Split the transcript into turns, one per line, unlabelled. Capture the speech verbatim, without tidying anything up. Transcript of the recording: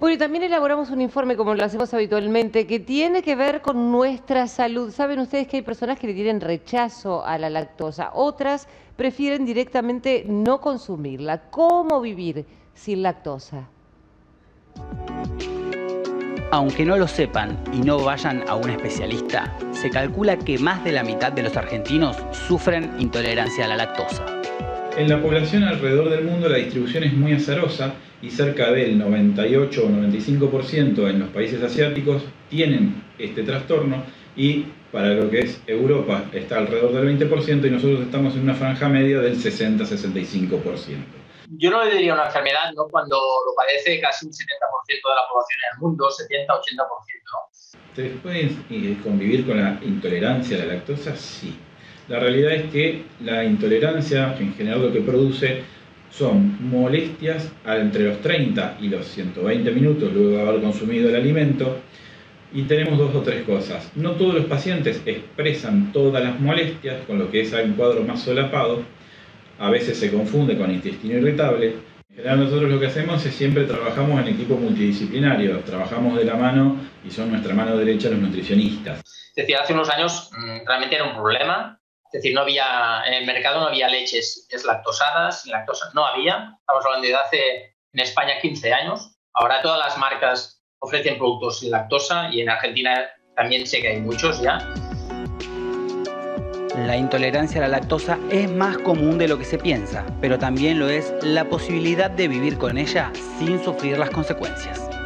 Bueno, y también elaboramos un informe, como lo hacemos habitualmente, que tiene que ver con nuestra salud. Saben ustedes que hay personas que le tienen rechazo a la lactosa, otras prefieren directamente no consumirla. ¿Cómo vivir sin lactosa?
Aunque no lo sepan y no vayan a un especialista, se calcula que más de la mitad de los argentinos sufren intolerancia a la lactosa.
En la población alrededor del mundo la distribución es muy azarosa y cerca del noventa y ocho o noventa y cinco por ciento en los países asiáticos tienen este trastorno, y para lo que es Europa está alrededor del veinte por ciento y nosotros estamos en una franja media del sesenta a sesenta y cinco por ciento.
Yo no le diría una enfermedad, ¿no?, cuando lo padece casi un setenta por ciento de la población en el mundo, setenta a ochenta por ciento.
¿Ustedes pueden convivir con la intolerancia a la lactosa? Sí. La realidad es que la intolerancia en general lo que produce son molestias entre los treinta y los ciento veinte minutos luego de haber consumido el alimento. Y tenemos dos o tres cosas. No todos los pacientes expresan todas las molestias, con lo que es un cuadro más solapado. A veces se confunde con intestino irritable. En general nosotros lo que hacemos es siempre trabajamos en equipo multidisciplinario, trabajamos de la mano y son nuestra mano derecha los nutricionistas.
Es decir, hace unos años mmm, realmente era un problema. Es decir, no había, en el mercado no había leches deslactosadas, sin lactosa, no había. Estamos hablando de hace, en España, quince años. Ahora todas las marcas ofrecen productos sin lactosa y en Argentina también sé que hay muchos ya.
La intolerancia a la lactosa es más común de lo que se piensa, pero también lo es la posibilidad de vivir con ella sin sufrir las consecuencias.